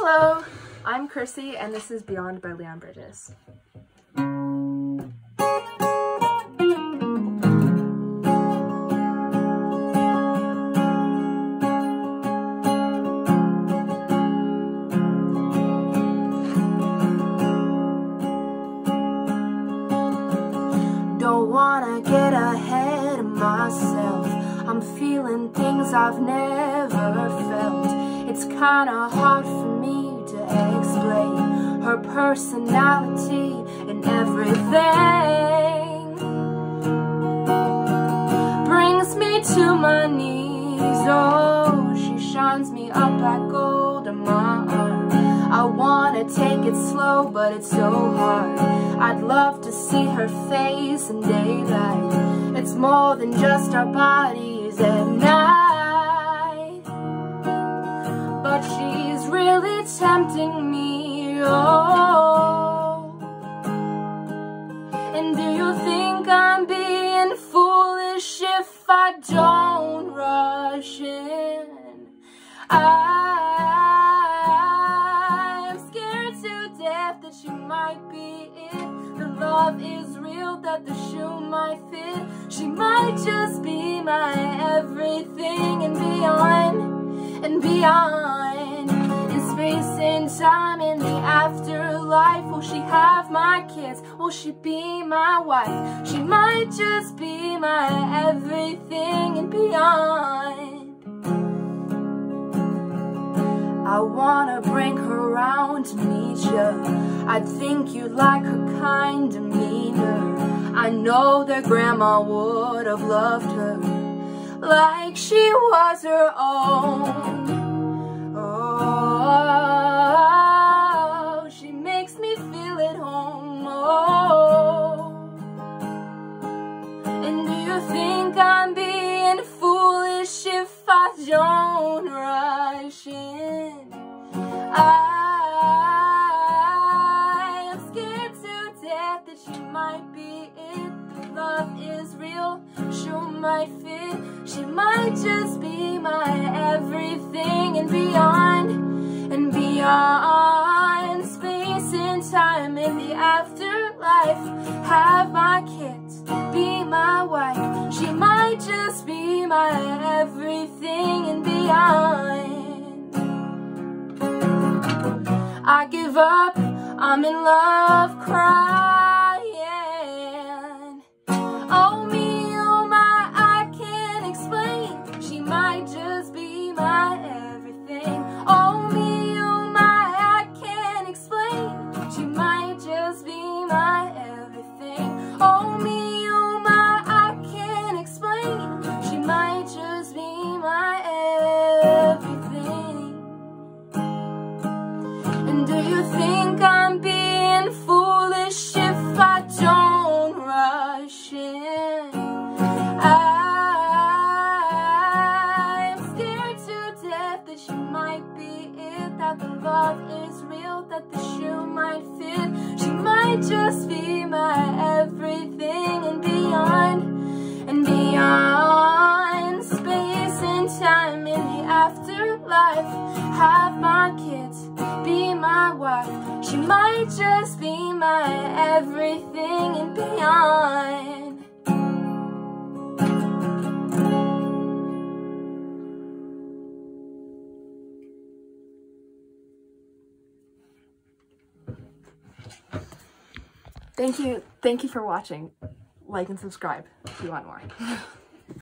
Hello, I'm Krissy, and this is Beyond by Leon Bridges. Don't wanna get ahead of myself. I'm feeling things I've never felt. It's kinda hard for me to explain her personality and everything. Brings me to my knees. Oh, she shines me up like gold on my arm. I wanna take it slow, but it's so hard. I'd love to see her face in daylight. It's more than just our bodies at night. But she's really tempting me, oh. And do you think I'm being foolish if I don't rush in? I'm scared to death that she might be it. The love is real, that the shoe might fit. She might just be my everything and beyond, and beyond. In space and time, in the afterlife, will she have my kids? Will she be my wife? She might just be my everything and beyond. I wanna bring her round to meet you. I think you'd like her kind demeanor. I know that Grandma would have loved her like she was her own. Oh, she makes me feel at home. Oh, and do you think I'm being foolish if I don't rush in? I'm scared to death that she might be it. The love is real, she might fit. She might just be my everything and beyond, and beyond. Space and time, in the afterlife, have my kids, be my wife. She might just be my everything and beyond. I give up, I'm in love, crying. Oh me, oh my, I can't explain. She might just be my everything. Oh me, oh my, I can't explain. She might just be my everything. Oh me, oh my, I can't explain. She might just be my everything. And do you think I'm being foolish if I don't rush in? I'm scared to death that she might be it, that the love is real, that the shoe might fit. She might just be my everything and beyond, and beyond. Space and time, in the afterlife, have my kids, be my wife. She might just be my everything and beyond. Thank you for watching. Like and subscribe if you want more.